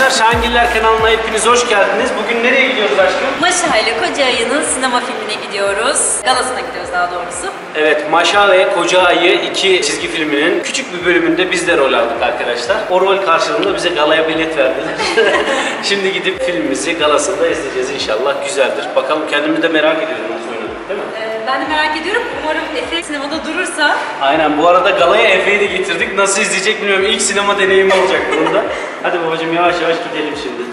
Arkadaşlar Şahangiller kanalına hepiniz hoş geldiniz. Bugün nereye gidiyoruz aşkım? Maşa ile Koca Ayı'nın sinema filmine gidiyoruz. Galasına gidiyoruz daha doğrusu. Evet, Maşa ve Koca Ayı 2 çizgi filminin küçük bir bölümünde biz de rol aldık arkadaşlar. O rol karşılığında bize galaya bilet verdiler. Şimdi gidip filmimizi galasında izleyeceğiz inşallah. Güzeldir. Bakalım, kendimi de merak ediyorum nasıl oynadık, değil mi? Ben de merak ediyorum. Umarım Efe sinemada durursa. Aynen, bu arada galaya Efe'yi de getirdik. Nasıl izleyecek bilmiyorum. İlk sinema deneyimi olacak bunda. Hadi babacığım yavaş yavaş gidelim şimdi.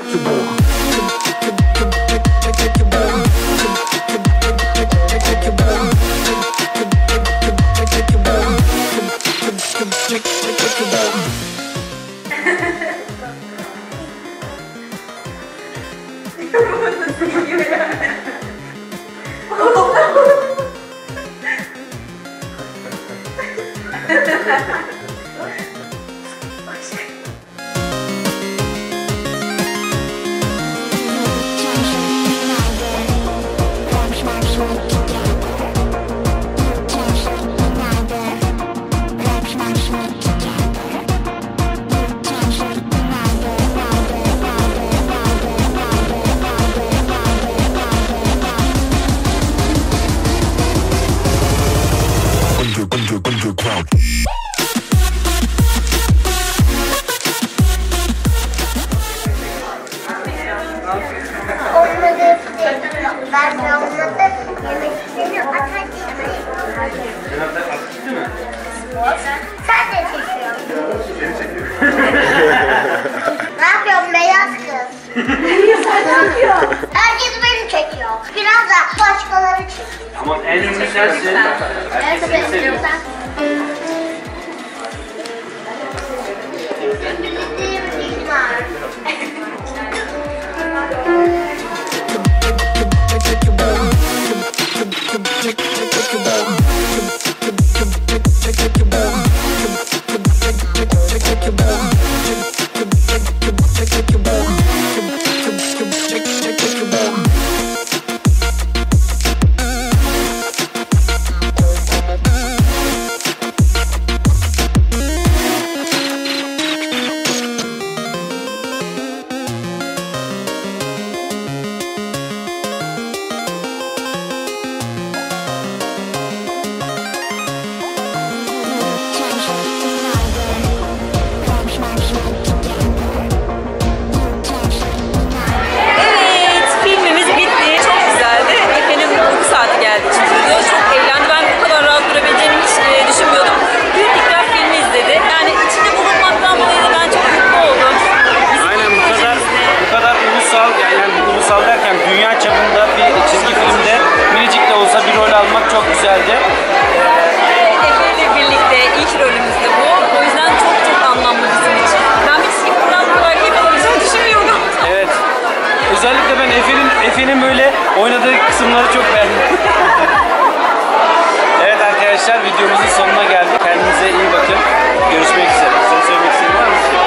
Sen de çekiyorsun. Seni çekiyorum. Ne yapıyorsun beyaz kız? Ne yapıyorsun? Herkes beni çekiyor. Biraz da başkaları çekiyor. Ama en ünlü sensin. Herkes seni seviyor. Dünya çapında bir çizgi filmde minicik de olsa bir rol almak çok güzeldi. Efe ile birlikte ilk rolümüzdü bu. O yüzden çok anlamlı bizim için. Ben bir çizgi filmden bu kadar keyif alabileceğimi düşünmüyordum. Evet. Özellikle ben Efe'nin böyle oynadığı kısımları çok beğendim. Evet arkadaşlar, videomuzun sonuna geldik. Kendinize iyi bakın. Görüşmek üzere. Sen söylemek istediğin var mı?